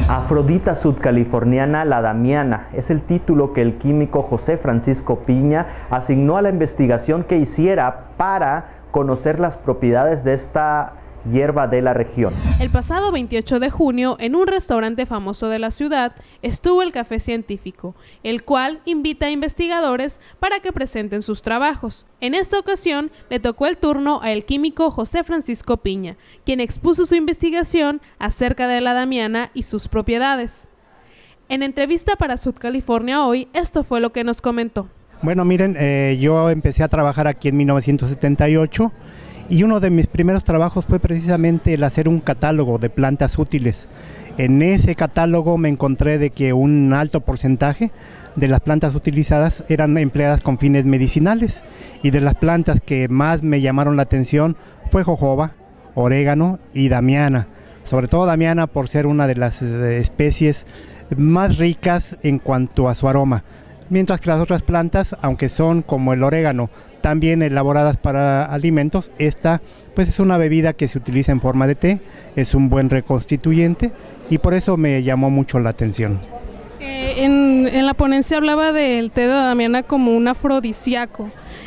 Afrodita sudcaliforniana, la damiana, es el título que el químico José Francisco Piña asignó a la investigación que hiciera para conocer las propiedades de esta hierba de la región. El pasado 28 de junio, en un restaurante famoso de la ciudad, estuvo el Café Científico, el cual invita a investigadores para que presenten sus trabajos. En esta ocasión, le tocó el turno al químico José Francisco Piña, quien expuso su investigación acerca de la damiana y sus propiedades. En entrevista para Sud California Hoy, esto fue lo que nos comentó. Bueno, miren, yo empecé a trabajar aquí en 1978. Y uno de mis primeros trabajos fue precisamente el hacer un catálogo de plantas útiles. En ese catálogo me encontré de que un alto porcentaje de las plantas utilizadas eran empleadas con fines medicinales, y de las plantas que más me llamaron la atención fue jojoba, orégano y damiana. Sobre todo damiana por ser una de las especies más ricas en cuanto a su aroma. Mientras que las otras plantas, aunque son como el orégano, también elaboradas para alimentos, esta pues es una bebida que se utiliza en forma de té, es un buen reconstituyente y por eso me llamó mucho la atención. En la ponencia hablaba del té de damiana como un afrodisíaco.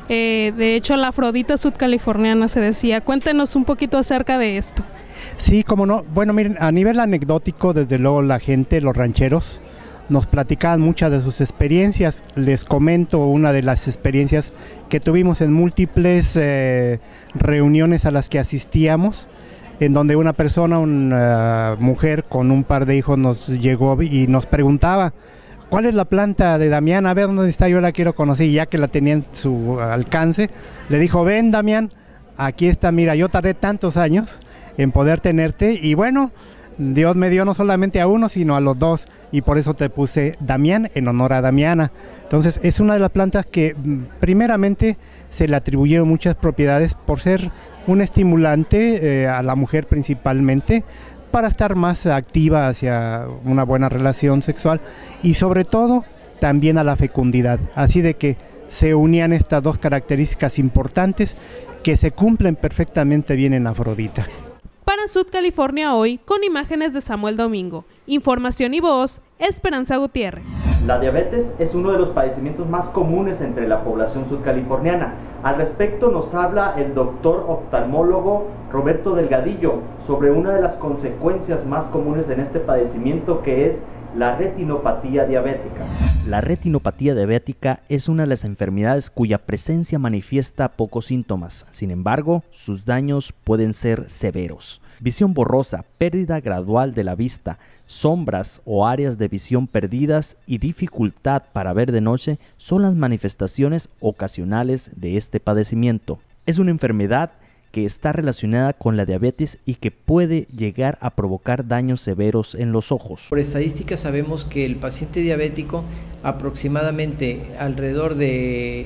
De hecho, la Afrodita sudcaliforniana se decía. Cuéntenos un poquito acerca de esto. Sí, cómo no. Bueno, miren, a nivel anecdótico, desde luego la gente, los rancheros, nos platicaban muchas de sus experiencias. Les comento una de las experiencias que tuvimos en múltiples reuniones a las que asistíamos, en donde una persona, una mujer con un par de hijos nos llegó y nos preguntaba: ¿cuál es la planta de Damián? A ver dónde está, yo la quiero conocer. Y ya que la tenía en su alcance, le dijo: ven, Damián, aquí está, mira, yo tardé tantos años en poder tenerte y bueno, Dios me dio no solamente a uno, sino a los dos, y por eso te puse Damián en honor a Damiana. Entonces es una de las plantas que primeramente se le atribuyeron muchas propiedades por ser un estimulante a la mujer principalmente, para estar más activa hacia una buena relación sexual y sobre todo también a la fecundidad. Así de que se unían estas dos características importantes que se cumplen perfectamente bien en Afrodita. Para Sud California Hoy, con imágenes de Samuel Domingo, información y voz, Esperanza Gutiérrez. La diabetes es uno de los padecimientos más comunes entre la población sudcaliforniana. Al respecto nos habla el doctor oftalmólogo Roberto Delgadillo sobre una de las consecuencias más comunes en este padecimiento, que es la retinopatía diabética. La retinopatía diabética es una de las enfermedades cuya presencia manifiesta pocos síntomas. Sin embargo, sus daños pueden ser severos. Visión borrosa, pérdida gradual de la vista, sombras o áreas de visión perdidas y dificultad para ver de noche son las manifestaciones ocasionales de este padecimiento. Es una enfermedad que está relacionada con la diabetes y que puede llegar a provocar daños severos en los ojos. Por estadística sabemos que el paciente diabético aproximadamente alrededor de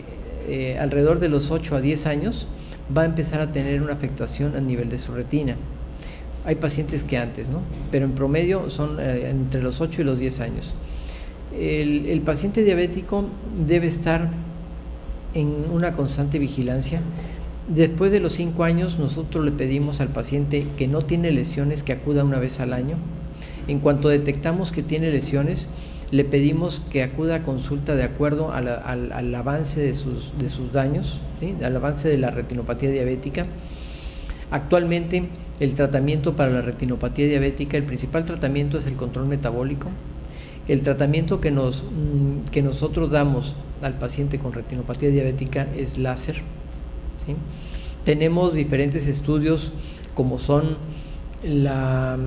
los 8 a 10 años va a empezar a tener una afectación a nivel de su retina. Hay pacientes que antes, ¿no? Pero en promedio son entre los 8 y los 10 años. El paciente diabético debe estar en una constante vigilancia. Después de los 5 años, nosotros le pedimos al paciente que no tiene lesiones que acuda una vez al año. En cuanto detectamos que tiene lesiones, le pedimos que acuda a consulta de acuerdo al avance de sus daños, ¿sí? Al avance de la retinopatía diabética. Actualmente, el tratamiento para la retinopatía diabética, el principal tratamiento es el control metabólico. El tratamiento que nosotros damos al paciente con retinopatía diabética es láser. ¿Sí? Tenemos diferentes estudios como son la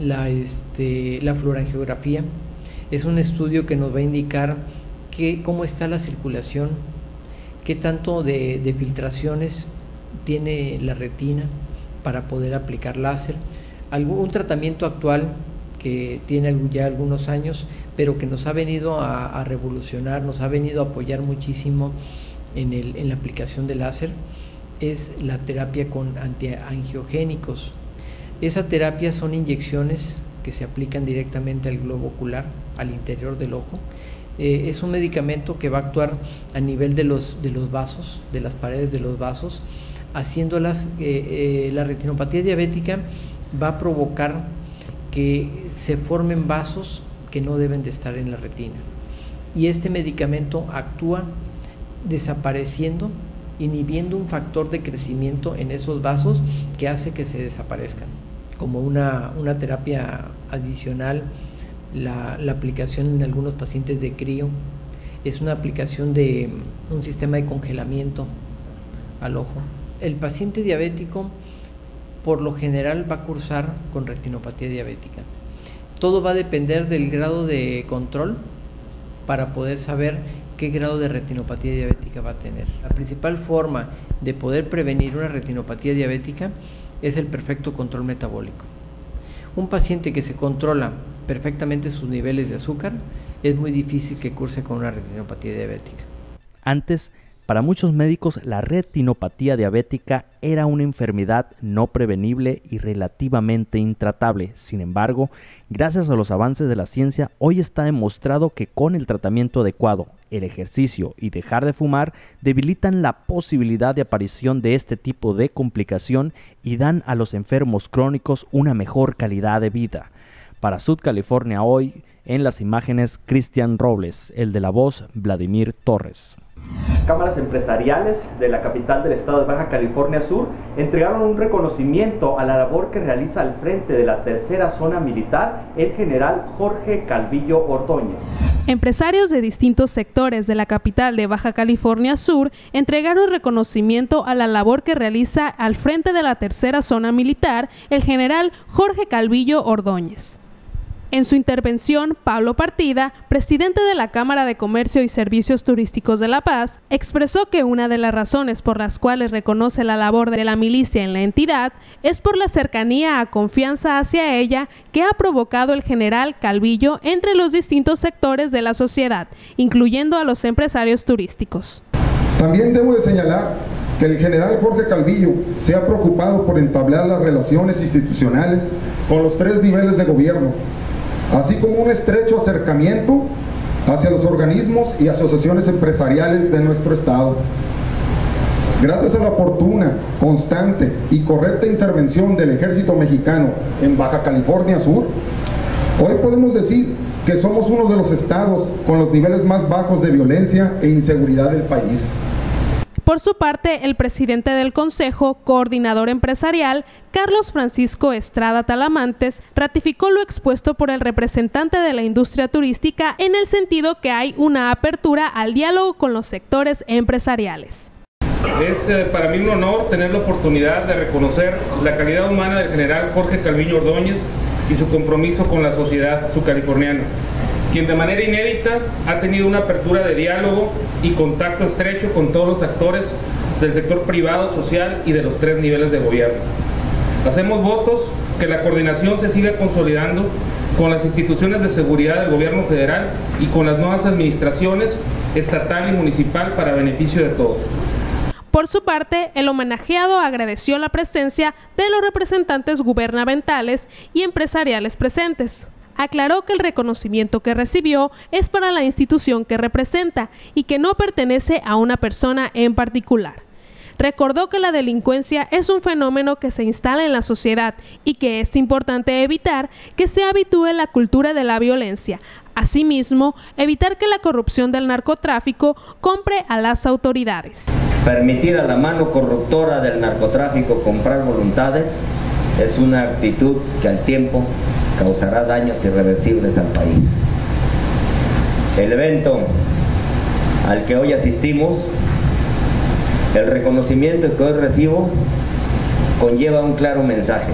fluorangiografía. Es un estudio que nos va a indicar cómo está la circulación, qué tanto de filtraciones tiene la retina para poder aplicar láser. Un tratamiento actual que tiene ya algunos años, pero que nos ha venido a revolucionar, nos ha venido a apoyar muchísimo en la aplicación de láser, es la terapia con antiangiogénicos. Esa terapia son inyecciones que se aplican directamente al globo ocular, al interior del ojo. Es un medicamento que va a actuar a nivel de los vasos, de las paredes de los vasos, haciéndolas, la retinopatía diabética va a provocar que se formen vasos que no deben de estar en la retina. Y este medicamento actúa desapareciendo, inhibiendo un factor de crecimiento en esos vasos que hace que se desaparezcan. Como una terapia adicional, la aplicación en algunos pacientes de crío es una aplicación de un sistema de congelamiento al ojo. El paciente diabético por lo general va a cursar con retinopatía diabética. Todo va a depender del grado de control para poder saber qué grado de retinopatía diabética va a tener. La principal forma de poder prevenir una retinopatía diabética es el perfecto control metabólico. Un paciente que se controla perfectamente sus niveles de azúcar, es muy difícil que curse con una retinopatía diabética. Antes, para muchos médicos, la retinopatía diabética era una enfermedad no prevenible y relativamente intratable. Sin embargo, gracias a los avances de la ciencia, hoy está demostrado que con el tratamiento adecuado, el ejercicio y dejar de fumar debilitan la posibilidad de aparición de este tipo de complicación y dan a los enfermos crónicos una mejor calidad de vida. Para Sud California Hoy, en las imágenes, Cristian Robles, el de la voz, Vladimir Torres. Cámaras empresariales de la capital del estado de Baja California Sur entregaron un reconocimiento a la labor que realiza al frente de la tercera zona militar el general Jorge Calvillo Ordóñez. Empresarios de distintos sectores de la capital de Baja California Sur entregaron reconocimiento a la labor que realiza al frente de la tercera zona militar el general Jorge Calvillo Ordóñez. En su intervención, Pablo Partida, presidente de la Cámara de Comercio y Servicios Turísticos de La Paz, expresó que una de las razones por las cuales reconoce la labor de la milicia en la entidad es por la cercanía a confianza hacia ella que ha provocado el general Calvillo entre los distintos sectores de la sociedad, incluyendo a los empresarios turísticos. También debo de señalar que el general Jorge Calvillo se ha preocupado por entablar las relaciones institucionales con los 3 niveles de gobierno, así como un estrecho acercamiento hacia los organismos y asociaciones empresariales de nuestro estado. Gracias a la oportuna, constante y correcta intervención del Ejército Mexicano en Baja California Sur, hoy podemos decir que somos uno de los estados con los niveles más bajos de violencia e inseguridad del país. Por su parte, el presidente del Consejo Coordinador Empresarial, Carlos Francisco Estrada Talamantes, ratificó lo expuesto por el representante de la industria turística en el sentido que hay una apertura al diálogo con los sectores empresariales. Es para mí un honor tener la oportunidad de reconocer la calidad humana del general Jorge Calvillo Ordóñez y su compromiso con la sociedad subcaliforniana, quien de manera inédita ha tenido una apertura de diálogo y contacto estrecho con todos los actores del sector privado, social y de los 3 niveles de gobierno. Hacemos votos que la coordinación se siga consolidando con las instituciones de seguridad del gobierno federal y con las nuevas administraciones estatal y municipal para beneficio de todos. Por su parte, el homenajeado agradeció la presencia de los representantes gubernamentales y empresariales presentes. Aclaró que el reconocimiento que recibió es para la institución que representa y que no pertenece a una persona en particular. Recordó que la delincuencia es un fenómeno que se instala en la sociedad y que es importante evitar que se habitúe la cultura de la violencia. Asimismo, evitar que la corrupción del narcotráfico compre a las autoridades. Permitir a la mano corruptora del narcotráfico comprar voluntades es una actitud que al tiempo causará daños irreversibles al país. El evento al que hoy asistimos, el reconocimiento que hoy recibo, conlleva un claro mensaje.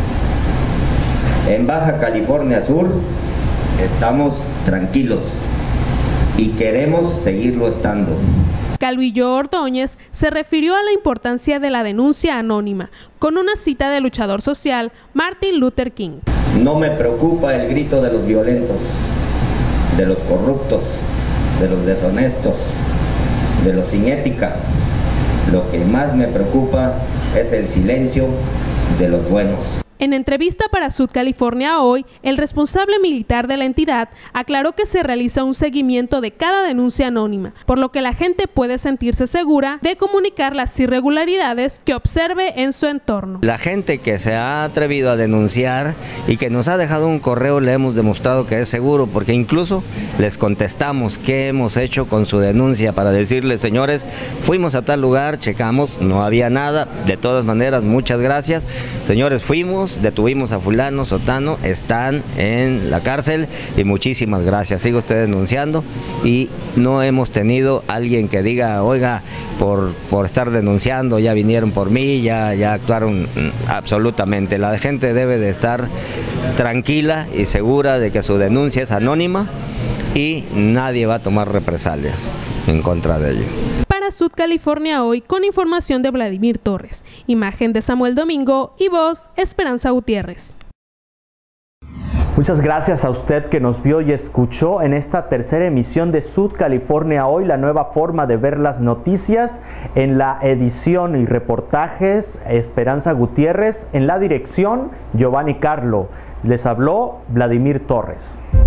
En Baja California Sur estamos tranquilos y queremos seguirlo estando. Calvillo Ordóñez se refirió a la importancia de la denuncia anónima, con una cita del luchador social Martin Luther King. No me preocupa el grito de los violentos, de los corruptos, de los deshonestos, de los sin ética. Lo que más me preocupa es el silencio de los buenos. En entrevista para Sud California Hoy, el responsable militar de la entidad aclaró que se realiza un seguimiento de cada denuncia anónima, por lo que la gente puede sentirse segura de comunicar las irregularidades que observe en su entorno. La gente que se ha atrevido a denunciar y que nos ha dejado un correo le hemos demostrado que es seguro, porque incluso les contestamos qué hemos hecho con su denuncia para decirles, señores, fuimos a tal lugar, checamos, no había nada, de todas maneras, muchas gracias, señores, fuimos, detuvimos a fulano, sotano, están en la cárcel y muchísimas gracias, sigue usted denunciando, y no hemos tenido alguien que diga, oiga, por estar denunciando, ya vinieron por mí, ya actuaron. Absolutamente, la gente debe de estar tranquila y segura de que su denuncia es anónima y nadie va a tomar represalias en contra de ello. Para Sud California Hoy, con información de Vladimir Torres, imagen de Samuel Domingo y voz Esperanza Gutiérrez. Muchas gracias a usted que nos vio y escuchó en esta tercera emisión de Sud California Hoy, la nueva forma de ver las noticias. En la edición y reportajes, Esperanza Gutiérrez, en la dirección, Giovanni Carlo. Les habló Vladimir Torres.